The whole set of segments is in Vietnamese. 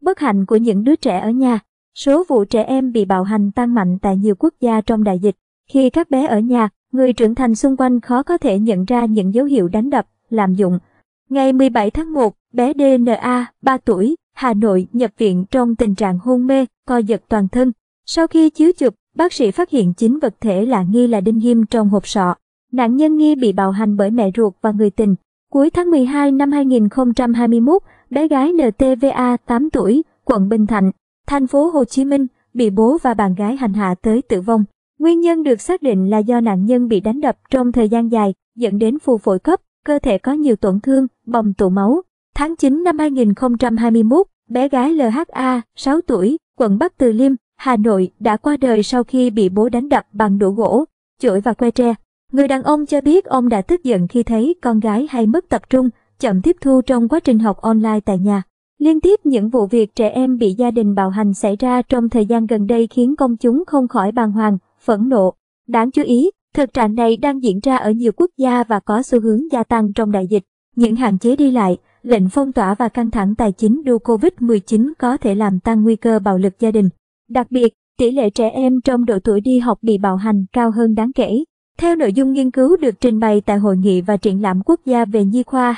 Bất hạnh của những đứa trẻ ở nhà. Số vụ trẻ em bị bạo hành tăng mạnh tại nhiều quốc gia trong đại dịch. Khi các bé ở nhà, người trưởng thành xung quanh khó có thể nhận ra những dấu hiệu đánh đập, lạm dụng. Ngày 17 tháng 1, bé DNA, 3 tuổi, Hà Nội nhập viện trong tình trạng hôn mê, co giật toàn thân. Sau khi chiếu chụp, bác sĩ phát hiện 9 vật thể lạ nghi là đinh ghim trong hộp sọ. Nạn nhân nghi bị bạo hành bởi mẹ ruột và người tình. Cuối tháng 12 năm 2021, bé gái NTVA 8 tuổi, quận Bình Thạnh, thành phố Hồ Chí Minh, bị bố và bạn gái hành hạ tới tử vong. Nguyên nhân được xác định là do nạn nhân bị đánh đập trong thời gian dài, dẫn đến phù phổi cấp, cơ thể có nhiều tổn thương, bầm tụ máu. Tháng 9 năm 2021, bé gái LHA, 6 tuổi, quận Bắc Từ Liêm, Hà Nội đã qua đời sau khi bị bố đánh đập bằng đũa gỗ, chổi và que tre. Người đàn ông cho biết ông đã tức giận khi thấy con gái hay mất tập trung, chậm tiếp thu trong quá trình học online tại nhà. Liên tiếp những vụ việc trẻ em bị gia đình bạo hành xảy ra trong thời gian gần đây khiến công chúng không khỏi bàng hoàng, phẫn nộ. Đáng chú ý, thực trạng này đang diễn ra ở nhiều quốc gia và có xu hướng gia tăng trong đại dịch. Những hạn chế đi lại, lệnh phong tỏa và căng thẳng tài chính do Covid-19 có thể làm tăng nguy cơ bạo lực gia đình. Đặc biệt, tỷ lệ trẻ em trong độ tuổi đi học bị bạo hành cao hơn đáng kể. Theo nội dung nghiên cứu được trình bày tại Hội nghị và Triển lãm Quốc gia về Nhi khoa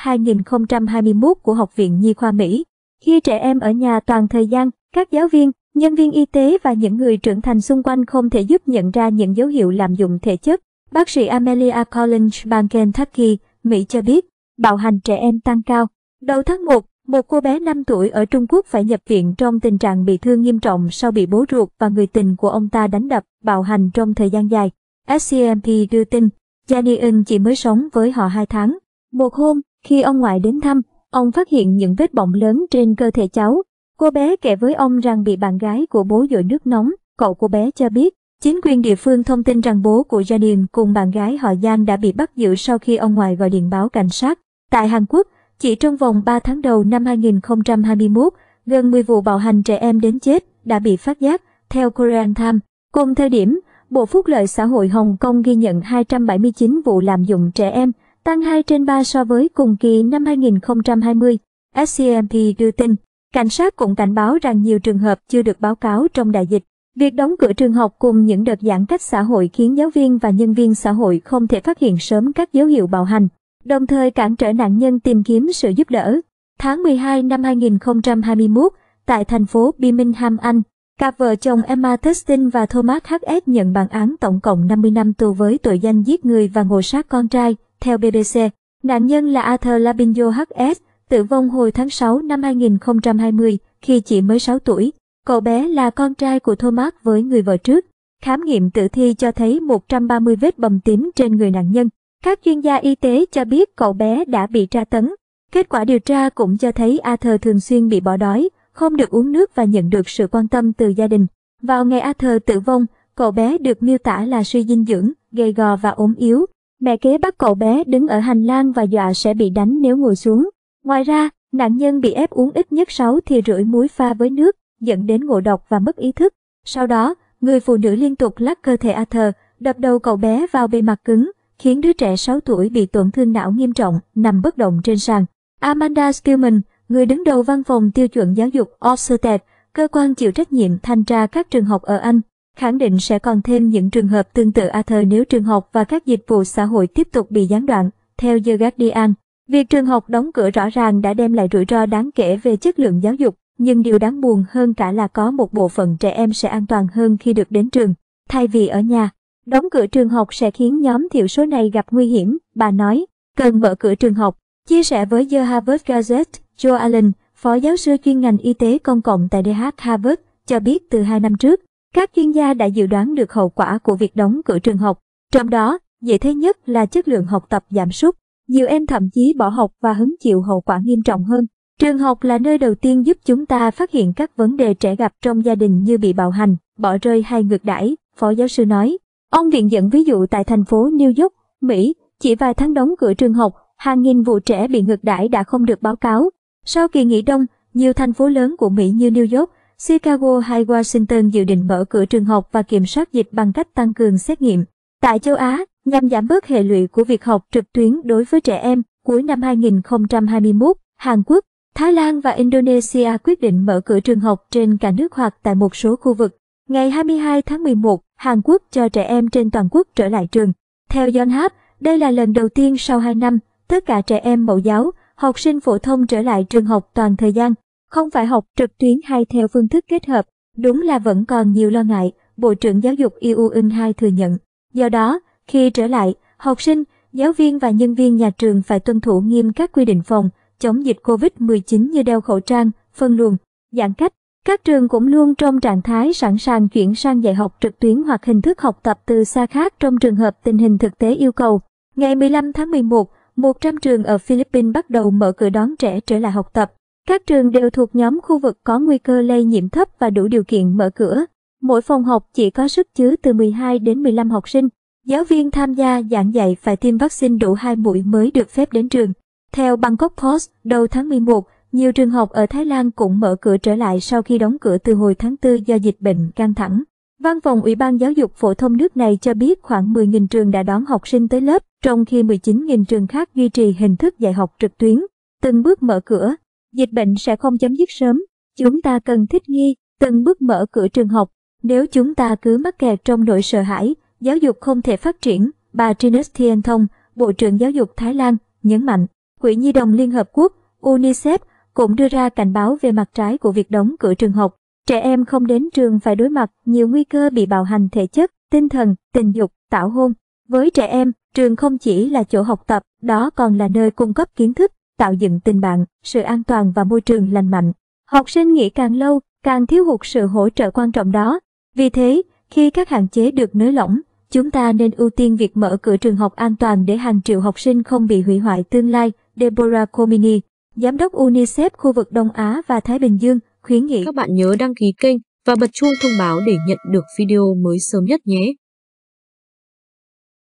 2021 của Học viện Nhi khoa Mỹ, khi trẻ em ở nhà toàn thời gian, các giáo viên, nhân viên y tế và những người trưởng thành xung quanh không thể giúp nhận ra những dấu hiệu lạm dụng thể chất. Bác sĩ Amelia Collins bang Kentucky, Mỹ cho biết, bạo hành trẻ em tăng cao. Đầu tháng 1, một cô bé 5 tuổi ở Trung Quốc phải nhập viện trong tình trạng bị thương nghiêm trọng sau bị bố ruột và người tình của ông ta đánh đập, bạo hành trong thời gian dài. SCMP đưa tin, Janine chỉ mới sống với họ 2 tháng. Một hôm, khi ông ngoại đến thăm, ông phát hiện những vết bỏng lớn trên cơ thể cháu. Cô bé kể với ông rằng bị bạn gái của bố dội nước nóng. Cậu cô bé cho biết, chính quyền địa phương thông tin rằng bố của Janine cùng bạn gái họ Giang đã bị bắt giữ sau khi ông ngoại gọi điện báo cảnh sát. Tại Hàn Quốc, chỉ trong vòng 3 tháng đầu năm 2021, gần 10 vụ bạo hành trẻ em đến chết đã bị phát giác, theo Korean Times. Cùng thời điểm, Bộ Phúc lợi xã hội Hồng Kông ghi nhận 279 vụ lạm dụng trẻ em, tăng 2/3 so với cùng kỳ năm 2020. SCMP đưa tin, cảnh sát cũng cảnh báo rằng nhiều trường hợp chưa được báo cáo trong đại dịch. Việc đóng cửa trường học cùng những đợt giãn cách xã hội khiến giáo viên và nhân viên xã hội không thể phát hiện sớm các dấu hiệu bạo hành, đồng thời cản trở nạn nhân tìm kiếm sự giúp đỡ. Tháng 12 năm 2021, tại thành phố Birmingham, Anh, cặp vợ chồng Emma Testin và Thomas HS nhận bản án tổng cộng 50 năm tù với tội danh giết người và ngộ sát con trai, theo BBC. Nạn nhân là Arthur Labinho HS, tử vong hồi tháng 6 năm 2020 khi chỉ mới 6 tuổi. Cậu bé là con trai của Thomas với người vợ trước. Khám nghiệm tử thi cho thấy 130 vết bầm tím trên người nạn nhân. Các chuyên gia y tế cho biết cậu bé đã bị tra tấn. Kết quả điều tra cũng cho thấy Arthur thường xuyên bị bỏ đói, không được uống nước và nhận được sự quan tâm từ gia đình. Vào ngày Arthur tử vong, cậu bé được miêu tả là suy dinh dưỡng, gầy gò và ốm yếu. Mẹ kế bắt cậu bé đứng ở hành lang và dọa sẽ bị đánh nếu ngồi xuống. Ngoài ra, nạn nhân bị ép uống ít nhất 6 thìa rưỡi muối pha với nước, dẫn đến ngộ độc và mất ý thức. Sau đó, người phụ nữ liên tục lắc cơ thể Arthur, đập đầu cậu bé vào bề mặt cứng, khiến đứa trẻ 6 tuổi bị tổn thương não nghiêm trọng, nằm bất động trên sàn. Amanda Spillman, người đứng đầu văn phòng tiêu chuẩn giáo dục Ofsted, cơ quan chịu trách nhiệm thanh tra các trường học ở Anh, khẳng định sẽ còn thêm những trường hợp tương tự Arthur nếu trường học và các dịch vụ xã hội tiếp tục bị gián đoạn. Theo The Guardian, việc trường học đóng cửa rõ ràng đã đem lại rủi ro đáng kể về chất lượng giáo dục, nhưng điều đáng buồn hơn cả là có một bộ phận trẻ em sẽ an toàn hơn khi được đến trường, thay vì ở nhà. Đóng cửa trường học sẽ khiến nhóm thiểu số này gặp nguy hiểm, bà nói, cần mở cửa trường học. Chia sẻ với The Harvard Gazette, Joe Allen, phó giáo sư chuyên ngành y tế công cộng tại DH Harvard, cho biết từ 2 năm trước, các chuyên gia đã dự đoán được hậu quả của việc đóng cửa trường học. Trong đó, dễ thấy nhất là chất lượng học tập giảm sút. Nhiều em thậm chí bỏ học và hứng chịu hậu quả nghiêm trọng hơn. Trường học là nơi đầu tiên giúp chúng ta phát hiện các vấn đề trẻ gặp trong gia đình như bị bạo hành, bỏ rơi hay ngược đãi, phó giáo sư nói. Ông viện dẫn ví dụ tại thành phố New York, Mỹ, chỉ vài tháng đóng cửa trường học, hàng nghìn vụ trẻ bị ngược đãi đã không được báo cáo. Sau kỳ nghỉ đông, nhiều thành phố lớn của Mỹ như New York, Chicago hay Washington dự định mở cửa trường học và kiểm soát dịch bằng cách tăng cường xét nghiệm. Tại châu Á, nhằm giảm bớt hệ lụy của việc học trực tuyến đối với trẻ em, cuối năm 2021, Hàn Quốc, Thái Lan và Indonesia quyết định mở cửa trường học trên cả nước hoặc tại một số khu vực. Ngày 22 tháng 11, Hàn Quốc cho trẻ em trên toàn quốc trở lại trường. Theo Yonhap, đây là lần đầu tiên sau 2 năm, tất cả trẻ em mẫu giáo, học sinh phổ thông trở lại trường học toàn thời gian, không phải học trực tuyến hay theo phương thức kết hợp. Đúng là vẫn còn nhiều lo ngại, Bộ trưởng Giáo dục Yoo Eun-hae thừa nhận. Do đó, khi trở lại, học sinh, giáo viên và nhân viên nhà trường phải tuân thủ nghiêm các quy định phòng chống dịch COVID-19 như đeo khẩu trang, phân luồng, giãn cách. Các trường cũng luôn trong trạng thái sẵn sàng chuyển sang dạy học trực tuyến hoặc hình thức học tập từ xa khác trong trường hợp tình hình thực tế yêu cầu. Ngày 15 tháng 11, 100 trường ở Philippines bắt đầu mở cửa đón trẻ trở lại học tập. Các trường đều thuộc nhóm khu vực có nguy cơ lây nhiễm thấp và đủ điều kiện mở cửa. Mỗi phòng học chỉ có sức chứa từ 12 đến 15 học sinh. Giáo viên tham gia giảng dạy phải tiêm vaccine đủ 2 mũi mới được phép đến trường. Theo Bangkok Post, đầu tháng 11, nhiều trường học ở Thái Lan cũng mở cửa trở lại sau khi đóng cửa từ hồi tháng 4 do dịch bệnh căng thẳng. Văn phòng Ủy ban Giáo dục Phổ thông nước này cho biết khoảng 10.000 trường đã đón học sinh tới lớp, trong khi 19.000 trường khác duy trì hình thức dạy học trực tuyến. Từng bước mở cửa, dịch bệnh sẽ không chấm dứt sớm. Chúng ta cần thích nghi, từng bước mở cửa trường học. Nếu chúng ta cứ mắc kẹt trong nỗi sợ hãi, giáo dục không thể phát triển, bà Trinas Thienthong, Bộ trưởng Giáo dục Thái Lan, nhấn mạnh. Quỹ Nhi đồng Liên Hợp Quốc, UNICEF, cũng đưa ra cảnh báo về mặt trái của việc đóng cửa trường học. Trẻ em không đến trường phải đối mặt nhiều nguy cơ bị bạo hành thể chất, tinh thần, tình dục, tảo hôn. Với trẻ em, trường không chỉ là chỗ học tập, đó còn là nơi cung cấp kiến thức, tạo dựng tình bạn, sự an toàn và môi trường lành mạnh. Học sinh nghỉ càng lâu, càng thiếu hụt sự hỗ trợ quan trọng đó. Vì thế, khi các hạn chế được nới lỏng, chúng ta nên ưu tiên việc mở cửa trường học an toàn để hàng triệu học sinh không bị hủy hoại tương lai. Deborah Comini, Giám đốc UNICEF khu vực Đông Á và Thái Bình Dương, khuyến nghị các bạn nhớ đăng ký kênh và bật chuông thông báo để nhận được video mới sớm nhất nhé.